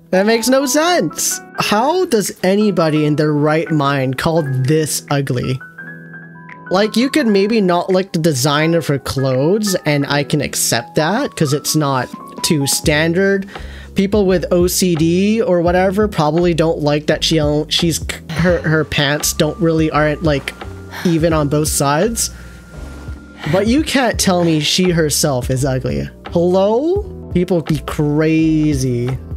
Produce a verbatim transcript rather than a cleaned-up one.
That makes no sense. How does anybody in their right mind call this ugly? Like, you could maybe not like the design of her clothes, and I can accept that because it's not too standard. People with O C D or whatever probably don't like that she she's her her pants don't really aren't like even on both sides. But you can't tell me she herself is ugly. Hello? People be crazy.